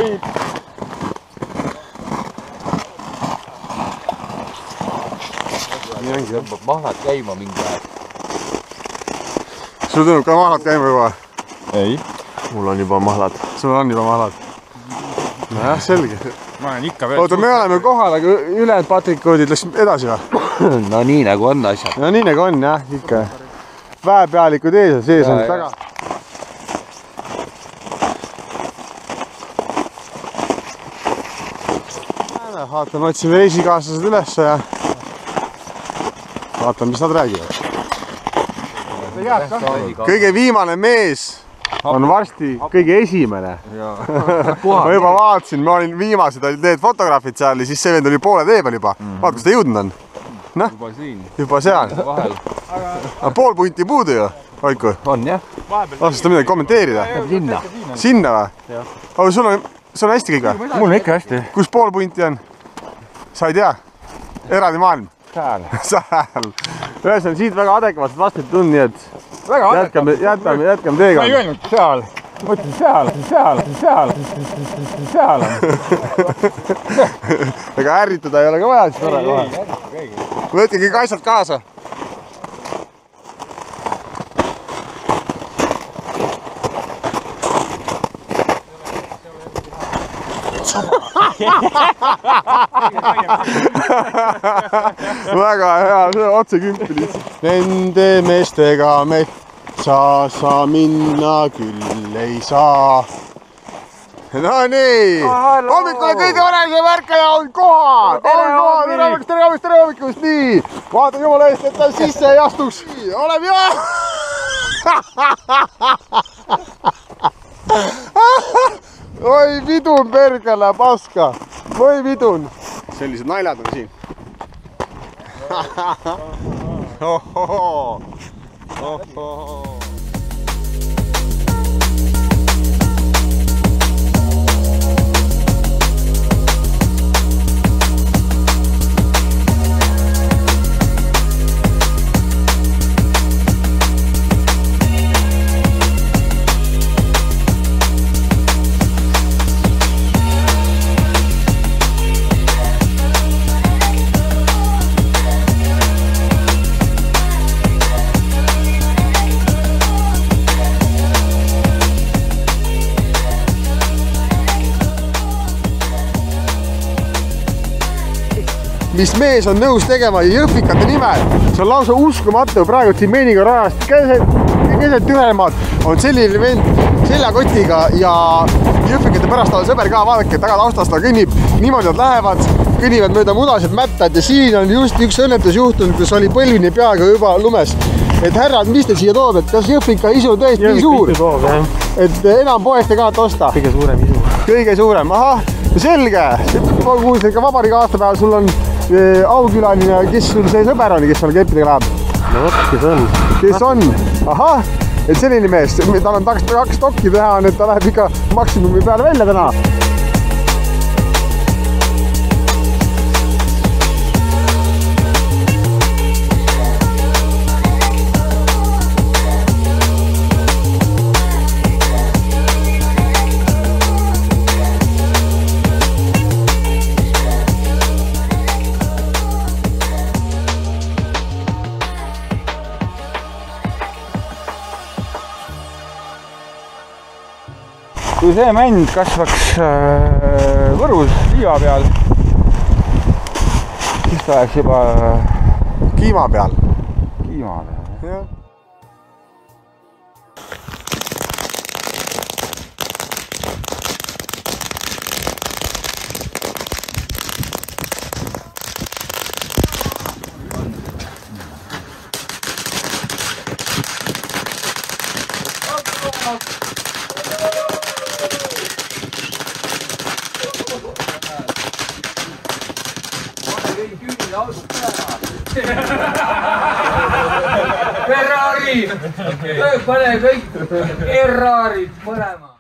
nii ongi, tõmbab mahlad käima mingi aeg. sul tõmbab ka mahlad käima juba? Ei. Mul on juba mahlad. Sul on juba mahlad? Nojah, selge. Ma olen ikka veel... Oota, me oleme kohal, aga ülejäänud patrikoodid läks edasi või? No nii nagu on asjad. No nii nagu on, jah, ikka. Väepealikud ees ja sees on taga. Vaatame, otsime reisikaaslased üles ja vaatame, mis nad räägivad. Kõige viimane mees on varsti kõige esimene. Ma juba vaatasin, ma olin viimased need fotograafid seal ja siis see vend oli poole tee peal juba. Vaata, kus ta jõudnud on. Juba siin. Juba seal. Pool punti puudu ju, Oiku. On jah. Otsust on midagi kommenteerida? Sinna. Sinna või? Aga sul on hästi kõik või? Mul on ikka hästi. Kus pool punti on? Sa ei tea? Eraldi maailm? Sääl. Sääl. Ühes on siit väga adekvaatselt vastet tund, nii et jätkame teega. Ma ei öelnud seal. Ma ütlen seal on. Ega ärritada ei ole ka vaja, siis tore kohe. Võtke kõik asjad kaasa. Väga hea, see on otse kümpi lihtsalt. Nende meestega metsa sa minna küll ei saa. No nii, hommikule kõige vanemse märkaja on kohal. Tere hommikust, nii. Vaata jumala eest, et ta sisse ei astuks. Oleme jah. Oi vidun perkele, paska. Oi vidun. Sellised naljad on siin. Ohoho. Ohoho. Mis mees on nõus tegema jõhvikate nimel. See on lausa uskumatu. Praegu Timeniga rajast keset Tühemaad on selline vend seljakotiga ja jõhvikate pärast on sõber ka. Vaadake, taga taustast ta kõnnib. Niimoodi nad lähevad, kõnnivad mööda mudasid mättad ja siin on just üks õnnetus juhtunud, kus oli põlvini peaga juba lumes. Et härrad, mis te siia toob? Et kas jõhvika isu tõesti nii suur? Et enam poest ei kahata osta? Kõige suurem isu. Kõige suurem, ahah. Selge. Kuulsin ka vabariigi aastapäeval sul on aukülaline, kes sul see sõber on, kes seal keppidega läheb? No vot, kes on? Kes on? Ahah, et selline mees, tal on kaks tokki teha, et ta läheb ikka maksimumi peale välja täna. Kui see mänd kasvaks Võrus liiva peal, siis ta oleks juba Kiima peal. Kiima peal. Jah. Ferrari! Pane kõik Ferrarid mõlema!